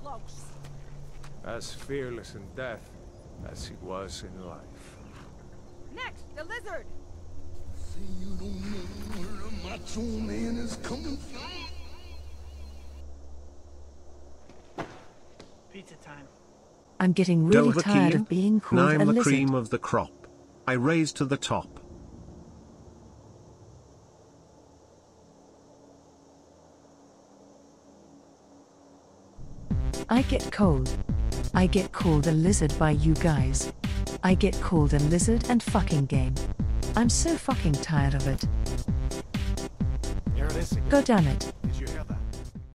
close. As fearless in death as he was in life. Next, the lizard. Say you don't know where a macho man is coming from. Pizza time. I'm getting really tired Dovahkiin, of being called I'm a the lizard. cream of the crop. I raise to the top. I get cold. I get called a lizard by you guys. I get called a lizard and fucking game. I'm so fucking tired of it. There it is again. God damn it.